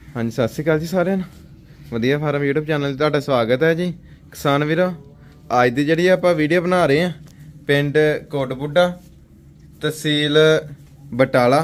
हाँ जी, सत श्री अकाल जी सारे वधिया फार्म यूट्यूब चैनल तुहाडा स्वागत है जी। किसान वीरो, अज की जी आप वीडियो बना रहे हैं पिंड कोटबुड्ढा, तहसील बटाला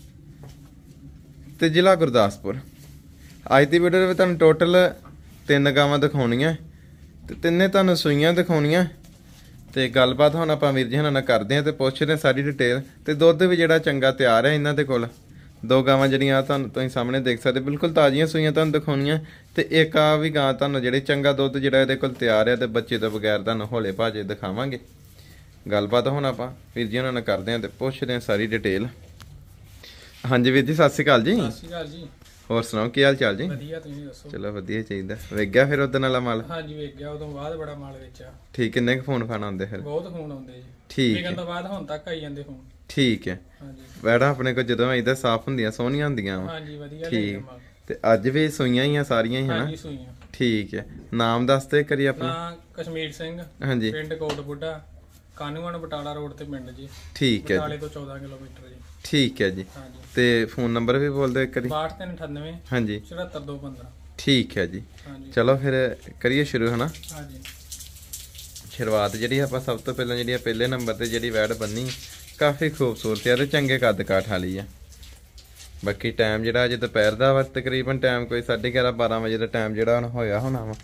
ते जिला गुरदासपुर। अज की वीडियो में तुहानू टोटल 3 गावां दिखाउणियां ते तिन्ने तुहानू सूइयां दिखाउणियां ते गलबात हुण आपां वीर जी हुणां नाल करदे हां ते पुछदे हां सारी डिटेल ते दुध भी जिहड़ा चंगा तैयार है इन्हां दे कोल। 2 गावां जिहड़ियां तुसीं सामने देख सकदे बिल्कुल ताज़ियां सूइयां तुहानू दिखाउणियां ते एक आ भी गां तुहानू जिहड़ी चंगा दुध जिहड़ा इहदे कोल तैयार है ते बच्चे तो बगैर तुहानू हौले भाजे दिखावांगे। गलबात हुण आपां वीर जी हुणां नाल करदे हां ते पुछदे हां सारी डिटेल। हाँ जी वीर जी, सत श्री अकाल जी। सत श्री अकाल जी। होर सुनाओ की हाल चाल जी? वधिया, तुसीं दस्सो? चलो वधिया चाहिदा। वेख गया फिर उदन वाला माल? हाँ जी, वेख गया। उदों बाद बड़ा माल वेचा। ठीक, किन्ने फोन फान आउंदे फिर? बहुत फोन आउंदे जी। ठीक विकण तो बाद हुण तक आई जांदे फोन। ठीक है। हाँ जी, वैड़ा अपने को जदों आईदा साफ हुंदियां सोहणियां हुंदियां वा। हाँ जी, वधिया ठीक माल। ते अज भी सूइयां ही आ सारियां ही है हाँ ना? जी, सूइयां। ठीक है। नाम दस दे करी अपना। नां कश्मीर सिंह, हाँ जी, पिंड कोटबुड्ढा, कानून बटाला रोड ते पिंड जी। ठीक है बटाले जी, तो 14 किलोमीटर जी। ठीक है जी। हाँ जी, ते फोन नंबर भी बोल दो एक करी। 6298 हाँ जी, 74215। ठीक है जी। हाँ जी, चलो फिर करिए शुरू है ना। हाँ जी। शुरुआत जी आप सब तो पहले जी पहले नंबर पर जी वैड बनी काफ़ी खूबसूरत है, चंगे कद काठ वाली है। बाकी टाइम जो अज दोपहर का वा, तकरीबन टाइम कोई 11:30-12 बजे का टाइम जो होया होना वा।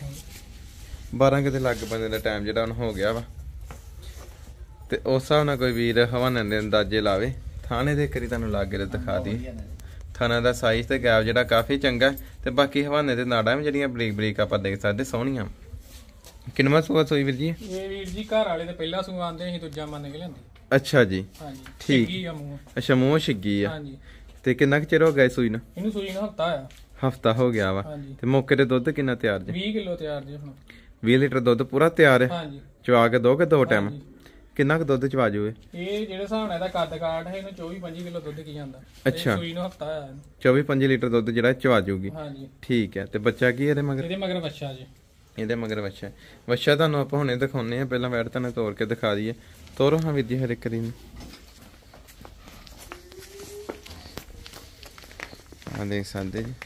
12 के लग बंदे का टाइम जो हो गया वा। तो उस हिसाब नाल कोई वीर हवाने के अंदाजे लावे। थाने दे करी तुहानू लागे दिखा दी थाना का साइज ते गैप जो काफ़ी चंगा है। तो बाकी हवाने के नाड़ा भी जड़ियाँ बरीक बरीक आप देख सकते सोहणियां। किनवा सूआ सोई वीर जी? ये वीर जी घर वाले ते पहला सूआ आंदे सी, दूजा मन के लियांदे। अच्छा जी, हाँ जी, ठीक। छिग्गी आ मूंह। अच्छा, मूँह छिग्गी आ। हाँ जी, ते किन्ना चिर हो गया सूई नूं? इनू सूई नूं हफ्ता आया। हफ्ता हो गया वा। हाँ जी, ते मौके ते दुध किन्ना तैयार जी? 20 किलो तैयार जी हुण। 20 लीटर दुध पूरा तैयार है? हाँ जी, चवा के दोगे 2 टाइम? हाँ जी। किन्ना दुध चवा जूए? ਇਹ ਜਿਹੜੇ ਹਿਸਾਬ ਨਾਲ ਇਹਦਾ ਕੱਦ ਕਾਠ ਹੈ ਇਹਨੂੰ 24-25 ਕਿਲੋ ਦੁੱਧ ਕੀ ਜਾਂਦਾ। ਅੱਛਾ। ਸੂਈ ਨੂੰ ਹਫਤਾ ਆਇਆ। 24-25 ਲੀटर ਦੁੱਧ ਜਿਹੜਾ ਚਵਾ ਜੂਗੀ। ਹਾਂਜੀ, ਠੀਕ ਹੈ। ਤੇ ਬੱਚਾ ਕੀ ਇਹਦੇ ਮਗਰ? ਇਹਦੇ ਮਗਰ ਬੱਚਾ ਜੀ। ਇਹਦੇ ਮਗਰ ਬੱਚਾ। ਬੱਚਾ ਤੁਹਾਨੂੰ ਆਪਾਂ ਹੁਣੇ ਦਿਖਾਉਨੇ ਆ, ਪਹਿਲਾਂ ਵੈਟ ਤੁਹਾਨੂੰ ਤੋੜ ਕੇ ਦਿਖਾ ਦਈਏ। ਤੋਰੋ ਹਾਂ ਵੀਰ ਜੀ ਹਰ ਇੱਕ ਕਰੀ ਨੂੰ। ਆ ਦੇਖ ਸਕਦੇ ਜੀ।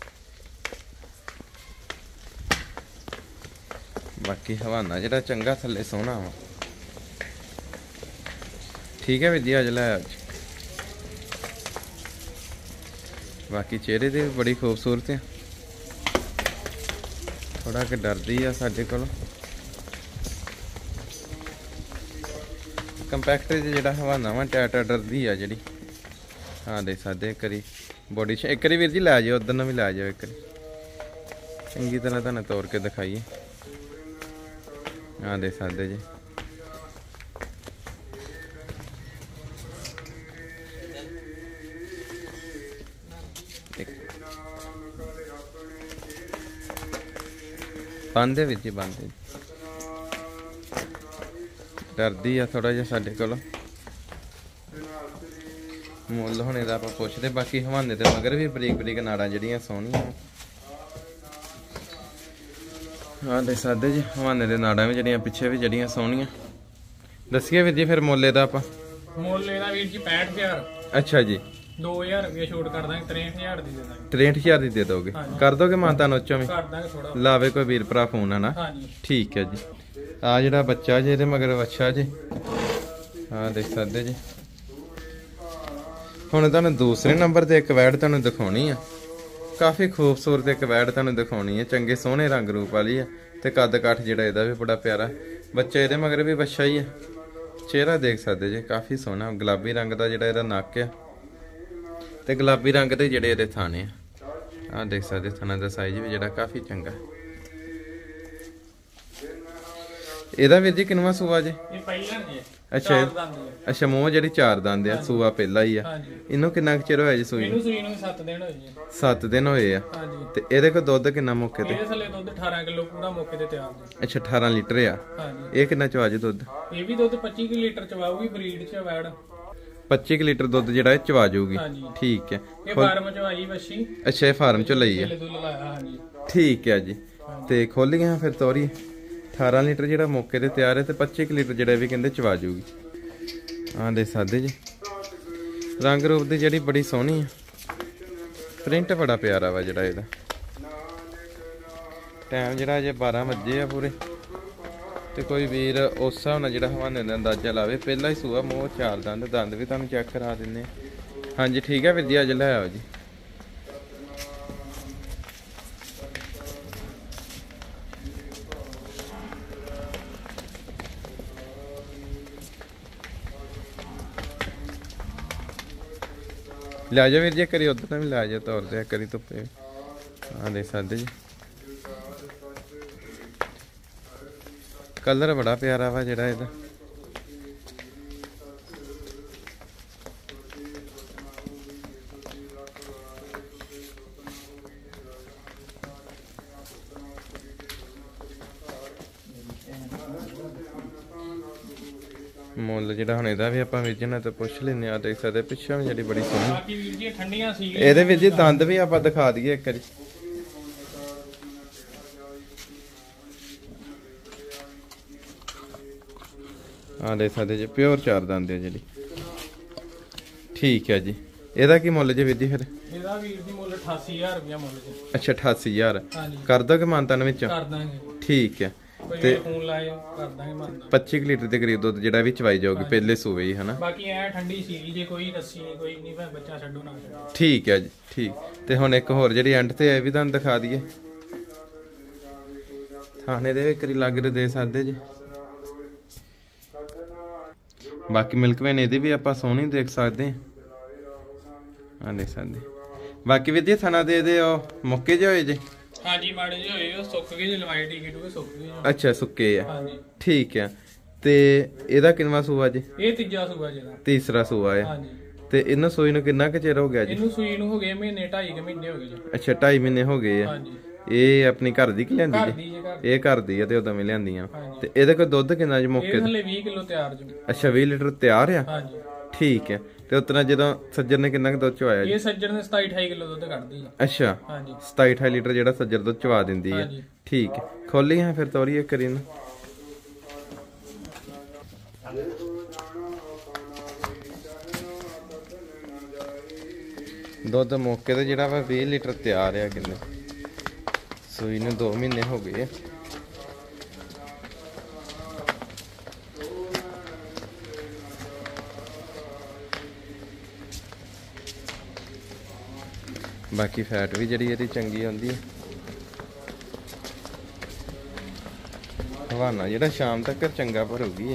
ਬਾਕੀ ਹਵਾਨਾ ਜਿਹੜਾ ਚੰਗਾ ਥੱਲੇ ਸੋਹਣਾ ਵਾ। ठीक है ਵੀਰ जी, अज लै बाकी चेहरे दे बड़ी खूबसूरत है। थोड़ा कि डरदी है साडे कोल। कंपैक्ट जो हवाना वा टाइट डरदी है जी। हाँ देख सकते एक बारी बॉडी एक बारी वीर जी लै जाओ, उधर भी लै जाओ एक बारी चंगी तरह तुहानू तोड़ के दिखाइए। हाँ देख सकते जी। बांधे वीर जी, बांधे। डरदी आ थोड़ा जिहा साडे कोल। मुੱਲ हुणे दा आपां पुछदे। बाकी हवाने ते मगर भी बरीक बरीक नाड़ां जिहड़ियां सोहणियां। हाँ देख सकदे जी, हवाने दे नाड़ां भी जिहड़ियां पिछे भी जिहड़ियां सोहणियां। दस्सिए वीर जी फिर मुੱਲ दा आपां। ਮੁੱਲ ਇਹਦਾ ਵੀਰ ਜੀ 65000। अच्छा जी, 2000 ਰੁਪਏ ਛੋਟ ਕਰ ਦਾਂਗੇ, 63000 ਦੀ ਦੇ ਦਾਂਗੇ। 63000 ਦੀ ਦੇ ਦੋਗੇ? ਹਾਂਜੀ। ਕਰ ਦੋਗੇ ਮਾਤਾ ਨੋਚੋਂ ਵੀ? ਕਰ ਦਾਂਗੇ ਥੋੜਾ। ਲਾਵੇ ਕੋਈ ਵੀਰ ਭਰਾ ਫੋਨ ਹੈ ਨਾ? ਹਾਂ ਜੀ, ठीक है जी। आ ਜਿਹੜਾ ਬੱਚਾ ਜੀ ਇਹਦੇ ਮਗਰ ਬੱਚਾ ਜੀ। ਹਾਂ ਦੇਖ ਸਕਦੇ ਜੀ। ਹੁਣ ਤੁਹਾਨੂੰ ਦੂਸਰੇ ਨੰਬਰ ਤੇ ਇੱਕ ਵੈੜ ਤੁਹਾਨੂੰ ਦਿਖਾਉਣੀ ਆ। ਕਾਫੀ ਖੂਬਸੂਰਤ ਇੱਕ ਵੈੜ ਤੁਹਾਨੂੰ ਦਿਖਾਉਣੀ ਹੈ। ਚੰਗੇ ਸੋਹਣੇ ਰੰਗ ਰੂਪ ਵਾਲੀ ਆ ਤੇ ਕੱਦ ਕਾਠ ਜਿਹੜਾ ਇਹਦਾ ਵੀ ਬੜਾ ਪਿਆਰਾ। ਬੱਚਾ ਇਹਦੇ ਮਗਰ ਵੀ ਬੱਚਾ ਹੀ ਆ। ਚਿਹਰਾ ਦੇਖ ਸਕਦੇ ਜੀ, ਕਾਫੀ ਸੋਹਣਾ ਗੁਲਾਬੀ ਰੰਗ ਦਾ ਜਿਹੜਾ ਇਹਦਾ ਨੱਕ ਆ ਤੇ ਗੁਲਾਬੀ ਰੰਗ ਦੇ ਜਿਹੜੇ ਇਹਦੇ ਥਾਣੇ ਆ। ਆਹ ਦੇਖ ਸਕਦੇ ਥਾਣਾ ਦਾ ਸਾਈਜ਼ ਵੀ ਜਿਹੜਾ ਕਾਫੀ ਚੰਗਾ। ਇਹਦਾ ਵੀਰ ਜੀ ਕਿੰਨਵਾਂ ਸੂਆ ਜੇ? ਇਹ ਪਹਿਲਾਂ ਜੀ। ਅੱਛਾ, 4 ਦੰਦ ਹੈ। ਅੱਛਾ ਮੂੰਹ ਜਿਹੜੀ 4 ਦੰਦ ਆ, ਸੂਆ ਪਹਿਲਾ ਹੀ ਆ। ਹਾਂ ਜੀ, ਇਹਨੂੰ ਕਿੰਨਾ ਕੁ ਚਿਰ ਹੋਇਆ ਜੀ ਸੂਈ ਨੂੰ? ਇਹਨੂੰ ਸੂਈ ਨੂੰ 7 ਦਿਨ ਹੋਏ ਜੀ। 7 ਦਿਨ ਹੋਏ ਆ। ਹਾਂ ਜੀ, ਤੇ ਇਹਦੇ ਕੋਲ ਦੁੱਧ ਕਿੰਨਾ ਮੌਕੇ ਤੇ? ਇਹਦੇ ਥੱਲੇ ਦੁੱਧ 18 ਕਿਲੋ ਪੂਰਾ ਮੌਕੇ ਤੇ ਤਿਆਰ ਜੀ। ਅੱਛਾ 18 ਲੀਟਰ ਆ। ਹਾਂ ਜੀ, ਇਹ ਕਿੰਨਾ ਚਵਾ ਜੀ ਦੁੱਧ? ਇਹ ਵੀ ਦੁੱਧ 25 ਲੀਟਰ ਚਵਾਊਗੀ, ਬਰੀਡ ਚ ਵੈੜ। 25 ਲੀਟਰ ਦੁੱਧ ਜਿਹੜਾ ਇਹ ਚਵਾ ਜਾਊਗੀ। ਹਾਂ ਜੀ, ਠੀਕ ਹੈ। ਇਹ ਫਾਰਮ ਚ ਆਈ ਵੱਛੀ। ਅੱਛਾ ਇਹ ਫਾਰਮ ਚੋਂ ਲਈ ਆ। ਥੱਲੇ ਦੁੱਧ ਲਾਇਆ। ਹਾਂ ਜੀ, ਠੀਕ ਹੈ ਜੀ। ਤੇ ਖੋਲੀਆਂ ਫਿਰ ਤੋਰੀ 18 ਲੀਟਰ ਜਿਹੜਾ ਮੌਕੇ ਤੇ ਤਿਆਰ ਹੈ ਤੇ 25 ਲੀਟਰ ਜਿਹੜਾ ਵੀ ਕਹਿੰਦੇ ਚਵਾ ਜਾਊਗੀ। ਹਾਂ ਦੇਖ ਸਕਦੇ ਜੀ, ਰੰਗ ਰੂਪ ਦੀ ਜਿਹੜੀ ਬੜੀ ਸੋਹਣੀ ਆ। ਪ੍ਰਿੰਟ ਬੜਾ ਪਿਆਰਾ ਵਾ ਜਿਹੜਾ ਇਹਦਾ। ਟਾਈਮ ਜਿਹੜਾ ਅਜੇ 12 ਵਜੇ ਆ ਪੂਰੇ। ਤੇ ਕੋਈ ਵੀਰ ਉਸ ਹਿਸਾਬ ਨਾਲ ਜਿਹੜਾ ਹਵਾਨੇ ਦਾ ਅੰਦਾਜ਼ਾ ਲਾਵੇ। ਪਹਿਲਾਂ ਹੀ ਸੂਆ ਮੂੰਹ ਚਾਰ ਦੰਦ ਵੀ ਤੁਹਾਨੂੰ ਚੈੱਕ ਕਰਾ ਦਿੰਨੇ। ਹਾਂਜੀ ਠੀਕ ਹੈ ਵੀਰ ਜੀ, ਅੱਜ ਲੈ ਆਓ ਜੀ। ਲੈ ਜਾਓ ਵੀਰ ਜੀ, ਕਰੀ ਉਧਰ ਵੀ ਲੈ ਜਾਓ ਤੌਰ ਤੇ ਕਰੀ ਧੁੱਪੇ ਆ ਦੇ ਸਕਦੇ ਜੀ। ਕਲਰ ਬੜਾ ਪਿਆਰਾ ਵਾ ਜਿਹੜਾ ਇਹਦਾ। ਮੁੱਲ ਜਿਹੜਾ ਹੁਣ ਇਹਦਾ ਵੀ ਆਪਾਂ ਵੇਚਣਾ ਤੇ ਪੁੱਛ ਲੈਨੇ ਆ। ਦੇਖ ਸਕਦੇ ਪਿੱਛੋਂ ਵੀ ਜਿਹੜੀ ਬੜੀ ਸੋਹਣੀ। ਬਾਕੀ ਵੀਰ ਜੀ ਠੰਡੀਆਂ ਸੀ ਇਹਦੇ ਵਿੱਚ ਜੀ ਦੰਦ ਵੀ ਆਪਾਂ ਦਿਖਾ ਦਈਏ ਇੱਕ ਵਾਰੀ। ਆ ਦੇਖ ਸਕਦੇ ਜੀ ਪਿਓਰ ਚਾਰ ਦੰਦ ਹੈ ਜਿਹੜੀ। ਠੀਕ ਹੈ ਜੀ, ਇਹਦਾ ਕੀ ਮੁੱਲ ਜੀ ਵੀਰ ਜੀ ਫਿਰ? ਇਹਦਾ ਵੀਰ ਜੀ ਮੁੱਲ 88000 ਰੁਪਇਆ ਮੁੱਲ ਜੀ। ਅੱਛਾ 88000 ਹਾਂਜੀ ਕਰ ਦੋਗੇ ਮਾਨਤਾਨ ਵਿੱਚ? ਕਰ ਦਾਂਗੇ। ਠੀਕ ਹੈ ਤੇ ਫੋਨ ਲਾਏ ਕਰ ਦਾਂਗੇ ਮੰਨਦਾ। 25 ਲੀਟਰ ਦੇ ਕਰੀਬ ਦੁੱਧ ਜਿਹੜਾ ਵੀ ਚਵਾਈ ਜਾਊਗੀ ਪਹਿਲੇ ਸੂਵੇ ਹੀ ਹਨਾ। ਬਾਕੀ ਐ ਠੰਡੀ ਸੀ ਜੇ ਕੋਈ ਰੱਸੀ ਨਹੀਂ ਕੋਈ ਨਹੀਂ ਭਾਵੇਂ ਬੱਚਾ ਛੱਡੋ ਨਾ ਛੱਡੋ। ਠੀਕ ਹੈ ਜੀ ਠੀਕ। ਤੇ ਹੁਣ ਇੱਕ ਹੋਰ ਜਿਹੜੀ ਐਂਡ ਤੇ ਇਹ ਵੀ ਤੁਹਾਨੂੰ ਦਿਖਾ ਦਈਏ। ਥਾਣੇ ਦੇ ਕਰੀ ਲੱਗ ਦੇ ਸਕਦੇ ਜੀ। ਬਾਕੀ ਮਿਲਕ ਵੇਨ ਇਹਦੀ ਵੀ ਆਪਾਂ ਸੋਹਣੀ ਦੇਖ ਸਕਦੇ ਹਾਂ। ਆ ਦੇਖ ਸਕਦੇ। ਬਾਕੀ ਵੀ ਥਾਣਾ ਦੇ ਇਹਦੇ ਉਹ ਮੁੱਕੇ ਜਿਹੇ ਹੋਏ ਜੇ। ਹਾਂਜੀ ਮਾੜੇ ਜਿਹੇ ਹੋਏ ਉਹ ਸੁੱਕ ਗਏ ਜੇ ਲਵਾਈ ਟਿਕਟ ਹੋਏ ਸੁੱਕ ਗਏ। ਅੱਛਾ ਸੁੱਕੇ ਆ। ਹਾਂਜੀ ਠੀਕ ਆ। ਤੇ ਇਹਦਾ ਕਿੰਨਵਾ ਸੂਆ ਜੀ? ਇਹ ਤੀਜਾ ਸੂਆ ਜਿਹੜਾ। ਤੀਸਰਾ ਸੂਆ ਆ। ਹਾਂਜੀ ਤੇ ਇਹਨੂੰ ਸੂਈ ਨੂੰ ਕਿੰਨਾ ਕੁ ਚਿਰ ਹੋ ਗਿਆ ਜੀ? ਇਹਨੂੰ ਸੂਈ ਨੂੰ ਹੋ ਗਏ ਮਹੀਨੇ 2.5 ਮਹੀਨੇ ਹੋ ਗਏ ਜੀ। ਅੱਛਾ 2.5 ਮਹੀਨੇ ਹੋ ਗਏ ਆ। ਹਾਂਜੀ ਇਹ ਆਪਣੀ ਘਰ ਦੀ ਕਿ ਲਿਆਂਦੀ ਘਰ ਜੀ? ਦੀ ਜੇ ਘਰ ਇਹ ਘਰ ਦੀ ਆ ਤੇ ਉਦੋਂ ਵੀ ਲਿਆਂਦੀਆਂ। ਹਾਂਜੀ। ਤੇ ਇਹਦੇ ਕੋਲ ਦੁੱਧ ਕਿੰਨਾ ਜੀ ਮੌਕੇ ਇਹ ਤੇ? ਹਲੇ 20 ਕਿਲੋ ਤਿਆਰ ਜੀ। ਅੱਛਾ 20 ਲੀਟਰ ਤਿਆਰ ਆ। ਹਾਂਜੀ ਠੀਕ ਹੈ। ਤੇ ਉਤਨਾ ਜਦੋਂ ਸੱਜਰ ਨੇ ਕਿੰਨਾ ਕੁ ਦੁੱਧ ਚਵਾਇਆ ਜੀ? ਇਹ ਸੱਜਣ ਨੇ 27-28 ਕਿਲੋ ਦੁੱਧ ਕੱਢਦੀ ਆ। ਅੱਛਾ ਹਾਂਜੀ 27-28 ਲੀਟਰ ਜਿਹੜਾ ਸੱਜਰ ਦੁੱਧ ਚਵਾ ਦਿੰਦੀ ਆ। ਹਾਂਜੀ। ਠੀਕ ਹੈ ਖੋਲੀ ਹਾਂ ਫਿਰ ਤੋਰੀਏ ਕਰੀ ਨਾ। ਦੁੱਧ ਮੌਕੇ ਤੇ ਜਿਹੜਾ ਵਾ 20 ਲੀਟਰ ਤਿਆਰ ਆ। ਕਿੰਨੇ ਸੂਈ ਨੂੰ 2 ਮਹੀਨੇ ਹੋ ਗਏ ਆ। ਬਾਕੀ ਫੈਟ ਵੀ ਜਿਹੜੀ ਇਹਦੀ ਚੰਗੀ ਆਉਂਦੀ ਹੈ। ਹਵਾਨਾ ਜਿਹੜਾ ਸ਼ਾਮ ਤੱਕ ਚੰਗਾ ਭਰੂਗੀ ਹੈ।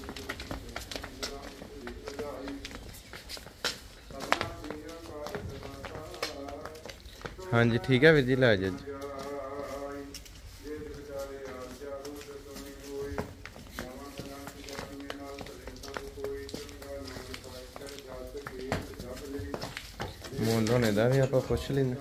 ਹਾਂਜੀ ਠੀਕ ਹੈ ਵੀਰ ਜੀ ਲੈ ਜਾ ਜੀ। ਮੁੱਲ ਹੁਣ ਇਹਦਾ ਵੀ ਆਪਾਂ ਪੁੱਛ ਲੈਂਦੇ।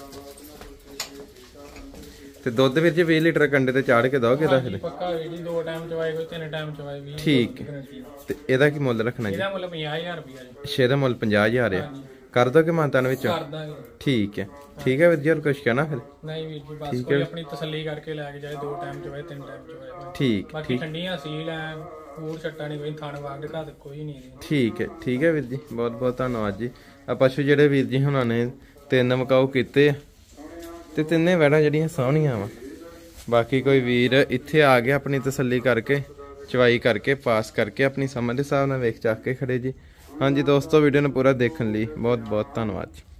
ਤੇ ਦੁੱਧ ਵੀਰ ਜੀ 20 ਲੀਟਰ ਕੰਡੇ ਤੇ ਚਾੜ ਕੇ ਦੋਗੇ ਦਾ ਫਿਰ? ਪੱਕਾ ਵੀਰ ਜੀ 2 ਟਾਈਮ ਚਵਾਏ ਕੋਈ 3 ਟਾਈਮ ਚਵਾਏ ਵੀ। ਠੀਕ ਹੈ। ਤੇ ਇਹਦਾ ਕੀ ਮੁੱਲ ਰੱਖਣਾ ਜੀ? ਇਹਦਾ ਮੁੱਲ 50000 ਰੁਪਇਆ ਜੀ। ਛੇ ਦਾ ਮੁੱਲ 50000 ਆ। ਕਰ ਦੋਗੇ ਮਾਨਤਾਨ ਵਿੱਚ? ਕਰ ਦਾਂਗੇ। ਠੀਕ ਹੈ ਠੀਕ ਹੈ ਵੀਰ ਜੀ। ਹੋਰ ਕੁਛ ਕਹਿਣਾ ਫਿਰ? ਨਹੀਂ ਵੀਰ ਜੀ ਬਸ ਕੋਈ ਆਪਣੀ ਤਸੱਲੀ ਕਰਕੇ ਲੈ ਕੇ ਜਾਏ। 2 ਟਾਈਮ ਚਵਾਏ 3 ਟਾਈਮ ਚਵਾਏ। ਠੀਕ ਬਾਕੀ ਠੰਡੀਆਂ ਸੀਲ ਐ ਪੂਰ ਛੱਟਾ ਨਹੀਂ ਕੋਈ ਥਣ ਵਾਗ ਘਾ ਕੋਈ ਨਹੀਂ। ਠੀਕ ਹੈ ਵੀਰ ਜੀ ਬਹੁਤ ਬਹੁਤ ਧੰਨਵਾਦ ਜੀ। ਆ ਪਸ਼ੂ ਜਿਹੜੇ ਵੀਰ ਜੀ ਹੁਣਾਂ ਨੇ 3 ਮਕਾਓ ਕੀਤੇ ਆ ਤੇ ਤਿੰਨੇ ਵੈੜਾਂ ਜਿਹੜੀਆਂ ਸੋਹਣੀਆਂ ਵਾ। ਬਾਕੀ ਕੋਈ ਵੀਰ ਇੱਥੇ ਆ ਗਿਆ ਆਪਣੀ ਤਸੱਲੀ ਕਰਕੇ ਚਵਾਈ ਕਰਕੇ ਪਾਸ ਕਰਕੇ ਆਪਣੀ ਸਮਝ ਦੇ ਹਿਸਾਬ ਨਾਲ ਵੇਖ ਚੱਕ ਕੇ ਖੜੇ ਜੀ। ਹਾਂਜੀ ਦੋਸਤੋ ਵੀਡੀਓ ਨੂੰ ਪੂਰਾ ਦੇਖਣ ਲਈ ਬਹੁਤ ਬਹੁਤ ਧੰਨਵਾਦ ਜੀ।